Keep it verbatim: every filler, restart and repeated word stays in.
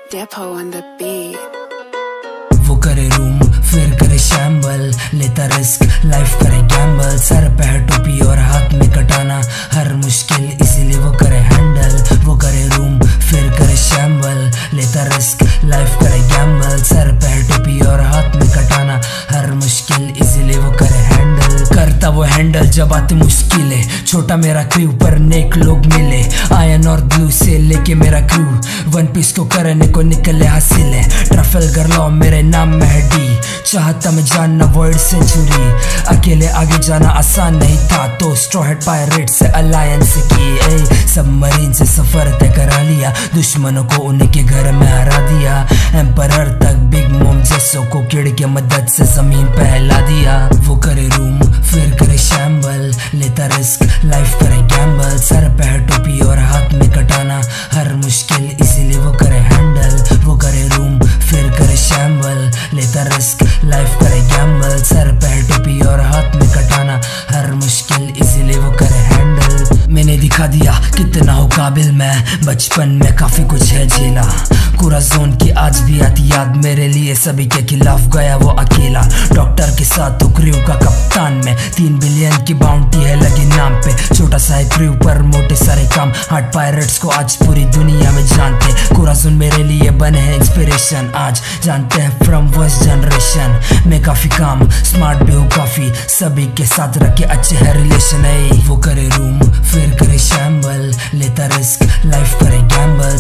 Depo on the beat. वो करे room फिर करे शैम्बल, लेता रिस्क लाइफ करे गैम्बल। सर पे है टोपी और हाथ में कटाना, हर मुश्किल इसीलिए वो करे हैंडल। वो करे रूम फिर करे शैम्बल, लेता रिस्क लाइफ करे गैम्बल। सर पे है टोपी और हाथ में कटाना, हर मुश्किल इसीलिए वो करे हैंडल। करता वो हैंडल जब आती मुश्किलें, छोटा मेरा क्रू पर नेक लोग मिले। आयन और ब्लू से लेके मेरा क्रू, वन पीस को करने को निकले हासिल है। ट्रैफलगर लॉ मेरे नाम में है डी, चाहता मैं जानना वर्ल्ड सेंचुरी। अकेले आगे जाना आसान नहीं था, तो स्ट्रॉ हेड पायरेट से अलायंस की। ए सबमरीन से सफर तय करा लिया, दुश्मनों को उनके घर में हरा दिया। एम्परर तक बिग मोम जैसों को किड़ के मदद से जमीन पे हिला दिया। वो करे रूम फिर करे शैम्बल, लेता रिस्क लाइफ करे गैम्बल। सर पे है टोपी और हाथ में कटाना, हर मुश्किल इसीलिए वो करे हैंडल। वो करे रूम फिर करे शैम्बल, लेता रिस्क लाइफ करे गैम्बल। सर पे है टोपी और हाथ में कटाना, हर मुश्किल इसीलिए वो करे हैंडल। मैंने दिखा दिया कितना हो काबिल मैं, बचपन में काफी कुछ है झेला। पूरा जोन की आज भी आती याद मेरे लिए, सभी के खिलाफ गया वो अकेला। डॉक्टर के साथ तो क्रू का कप्तान में, तीन बिलियन की बाउंटी है लगी नाम पे। छोटा सा है क्रू पर मोटे सारे काम, हार्ट पायरेट्स को आज पूरी दुनिया में जानते। पूरा जोन मेरे लिए बने हैं इंस्पिरेशन, आज जानते हैं फ्रॉम फर्स्ट जनरेशन। मैं काफी काम स्मार्ट भी हूँ काफी, सभी के साथ रखे अच्छे है रिलेशन है। वो करे रूम फिर करे शैम्बल, लेता रिस्क लाइफ करे गैम्बल।